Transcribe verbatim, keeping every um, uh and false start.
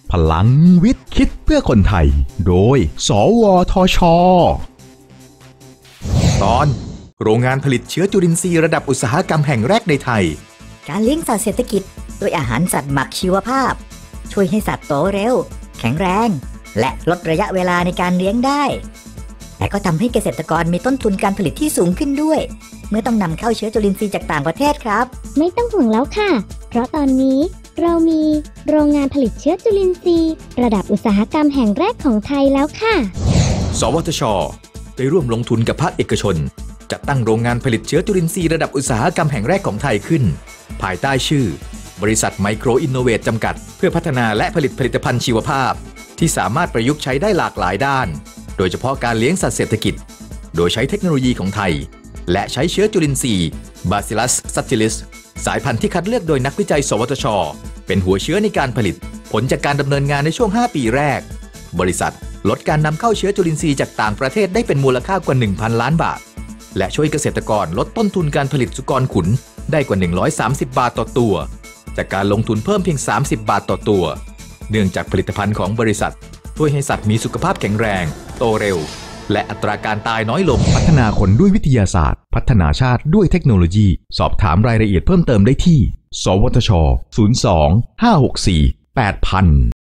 พลังวิทย์คิดเพื่อคนไทยโดยสวทช. ตอนโรงงานผลิตเชื้อจุลินทรีย์ระดับอุตสาหกรรมแห่งแรกในไทยการเลี้ยงสัตว์เศรษฐกิจด้วยอาหารสัตว์หมักชีวภาพช่วยให้สัตว์โตเร็วแข็งแรงและลดระยะเวลาในการเลี้ยงได้แต่ก็ทำให้เกษตรกรมีต้นทุนการผลิตที่สูงขึ้นด้วยเมื่อต้องนำเข้าเชื้อจุลินทรีย์จากต่างประเทศครับไม่ต้องห่วงแล้วค่ะเพราะตอนนี้เรามีโรงงานผลิตเชื้อจุลินทรีย์ระดับอุตสาหกรรมแห่งแรกของไทยแล้วค่ะสวทช.ได้ร่วมลงทุนกับภาคเอกชนจัดตั้งโรงงานผลิตเชื้อจุลินทรีย์ระดับอุตสาหกรรมแห่งแรกของไทยขึ้นภายใต้ชื่อบริษัทไมโครอินโนเวทจำกัดเพื่อพัฒนาและผลิตผลิตภัณฑ์ชีวภาพที่สามารถประยุกต์ใช้ได้หลากหลายด้านโดยเฉพาะการเลี้ยงสัตว์เศรษฐกิจโดยใช้เทคโนโลยีของไทยและใช้เชื้อจุลินทรีย์ Bacillus subtilis สายพันธุ์ที่คัดเลือกโดยนักวิจัยสวทช.เป็นหัวเชื้อในการผลิตผลจากการดำเนินงานในช่วงห้าปีแรกบริษัทลดการนำเข้าเชื้อจุลินทรีย์จากต่างประเทศได้เป็นมูลค่ากว่า หนึ่งพัน ล้านบาทและช่วยเกษตรกรลดต้นทุนการผลิตสุกรขุนได้กว่าหนึ่งร้อยสามสิบบาทต่อตัวจากการลงทุนเพิ่มเพียงสามสิบบาทต่อตัวเนื่องจากผลิตภัณฑ์ของบริษัทช่วยให้สัตว์มีสุขภาพแข็งแรงโตเร็วและอัตราการตายน้อยลงพัฒนาคนด้วยวิทยาศาสตร์พัฒนาชาติด้วยเทคโนโลยีสอบถามรายละเอียดเพิ่มเติมได้ที่สวทช ศูนย์ สอง ห้า หก สี่ แปด ศูนย์ ศูนย์